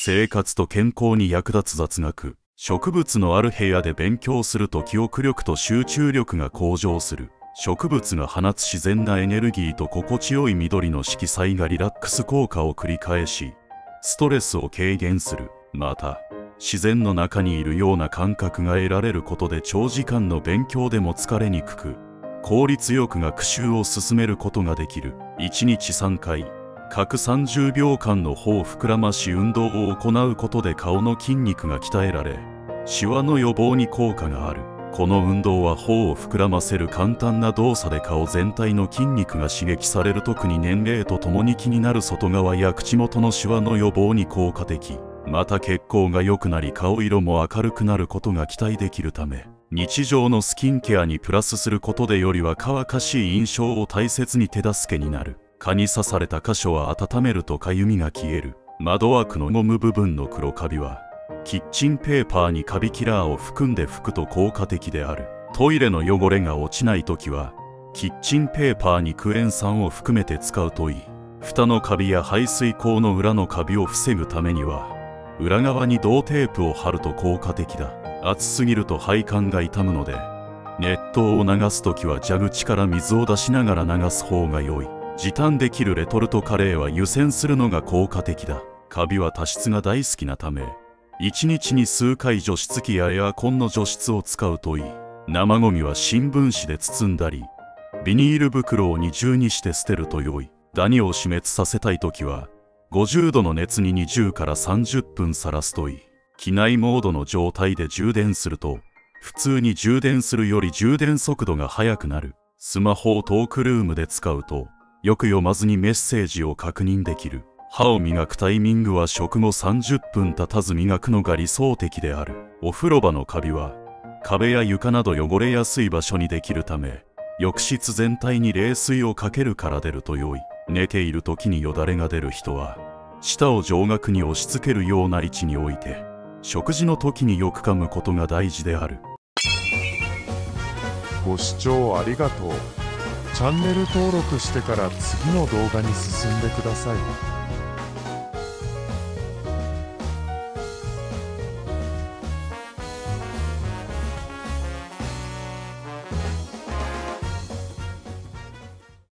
生活と健康に役立つ雑学。植物のある部屋で勉強すると記憶力と集中力が向上する。植物が放つ自然なエネルギーと心地よい緑の色彩がリラックス効果を繰り返し、ストレスを軽減する。また、自然の中にいるような感覚が得られることで長時間の勉強でも疲れにくく、効率よく学習を進めることができる。1日3回、各30秒間の頬膨らまし運動を行うことで顔の筋肉が鍛えられ、シワの予防に効果がある。この運動は頬を膨らませる簡単な動作で顔全体の筋肉が刺激される。特に年齢とともに気になる外側や口元のシワの予防に効果的。また血行が良くなり顔色も明るくなることが期待できるため、日常のスキンケアにプラスすることでより若々しい印象を大切に手助けになる。蚊に刺された箇所は温めるとかゆみが消える。窓枠のゴム部分の黒カビはキッチンペーパーにカビキラーを含んで拭くと効果的である。トイレの汚れが落ちないときはキッチンペーパーにクエン酸を含めて使うといい。蓋のカビや排水口の裏のカビを防ぐためには裏側に銅テープを貼ると効果的だ。暑すぎると配管が傷むので、熱湯を流すときは蛇口から水を出しながら流す方が良い。時短できるレトルトカレーは湯煎するのが効果的だ。カビは多湿が大好きなため、1日に数回除湿機やエアコンの除湿を使うといい。生ゴミは新聞紙で包んだり、ビニール袋を二重にして捨てると良い。ダニを死滅させたいときは、50度の熱に20から30分さらすといい。機内モードの状態で充電すると、普通に充電するより充電速度が速くなる。スマホをトークルームで使うと、よく読まずにメッセージを確認できる。歯を磨くタイミングは食後30分経たず磨くのが理想的である。お風呂場のカビは、壁や床など汚れやすい場所にできるため、浴室全体に冷水をかけるから出ると良い。寝ている時によだれが出る人は、舌を上顎に押し付けるような位置に置いて、食事の時によく噛むことが大事である。 ご視聴ありがとう。チャンネル登録してから次の動画に進んでください。